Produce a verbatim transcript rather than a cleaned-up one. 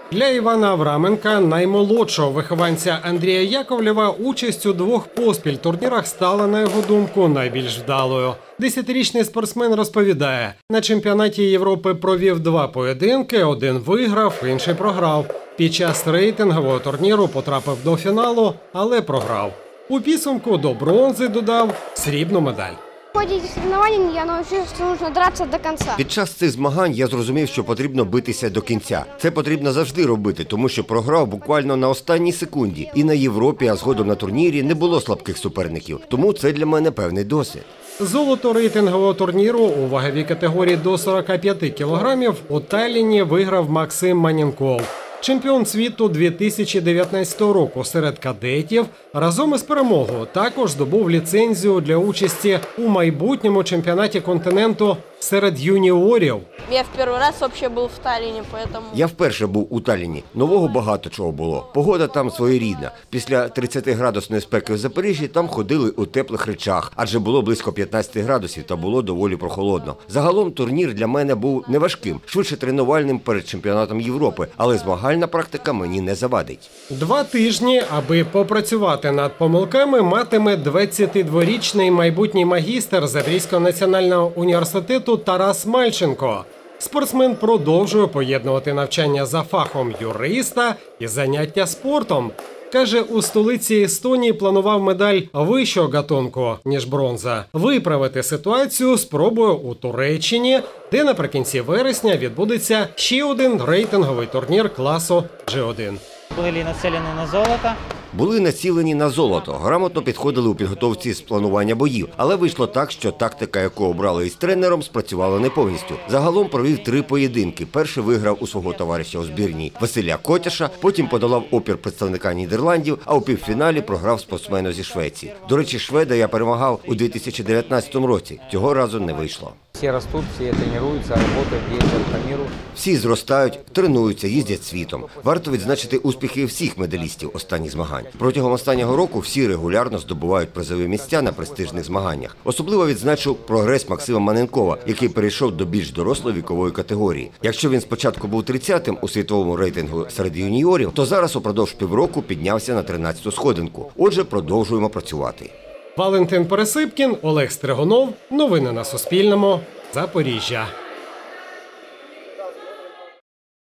Для Івана Авраменка, наймолодшого вихованця Андрія Яковлєва, участь у двох поспіль турнірах стала, на його думку, найбільш вдалою. Десятирічний спортсмен розповідає, на чемпіонаті Європи провів два поєдинки, один виграв, інший програв. Під час рейтингового турніру потрапив до фіналу, але програв. У підсумку до бронзи додав срібну медаль. В ході соревнований я навчився, що потрібно дратися до кінця. Під час цих змагань я зрозумів, що потрібно битися до кінця. Це потрібно завжди робити, тому що програв буквально на останній секунді. І на Європі, а згодом на турнірі не було слабких суперників. Тому це для мене певний досвід. Золото рейтингового турніру у ваговій категорії до сорока п'яти кілограмів у Талліні виграв Максим Маненков. Чемпіон світу дві тисячі дев'ятнадцятого року серед кадетів разом із перемогою також здобув ліцензію для участі у майбутньому чемпіонаті континенту серед юніорів. Я в перший раз взагалі був в Талліні, тому... Я вперше був у Талліні. Нового багато чого було. Погода там своєрідна. Після тридцятиградусної спеки в Запоріжжі там ходили у теплих речах, адже було близько п'ятнадцяти градусів та було доволі прохолодно. Загалом турнір для мене був не важким, швидше тренувальним перед чемпіонатом Європи, але змагальна практика мені не завадить. Два тижні, аби попрацювати над помилками, матиме двадцятидворічний майбутній магістр Запорізького національного університету Тарас Мальченко. Спортсмен продовжує поєднувати навчання за фахом юриста і заняття спортом. Каже, у столиці Естонії планував медаль вищого гатунку, ніж бронза. Виправити ситуацію спробує у Туреччині, де наприкінці вересня відбудеться ще один рейтинговий турнір класу джі один. Були націлені на золото. Були націлені на золото, грамотно підходили у підготовці з планування боїв. Але вийшло так, що тактика, яку обрали із тренером, спрацювала не повністю. Загалом провів три поєдинки. Перший виграв у свого товариша у збірній Василя Котяша, потім подолав опір представника Нідерландів, а у півфіналі програв спортсмену зі Швеції. До речі, шведа я перемагав у дві тисячі дев'ятнадцятому році. Цього разу не вийшло. Всі ростуть, всі тренуються, працюють, їздять по миру. Всі зростають, тренуються, їздять світом. Варто відзначити успіхи всіх медалістів останніх змагань. Протягом останнього року всі регулярно здобувають призові місця на престижних змаганнях. Особливо відзначу прогрес Максима Маненкова, який перейшов до більш дорослої вікової категорії. Якщо він спочатку був тридцятим у світовому рейтингу серед юніорів, то зараз упродовж півроку піднявся на тринадцяту сходинку. Отже, продовжуємо працювати. Валентин Пересипкін, Олег Стригунов. Новини на Суспільному. Запоріжжя.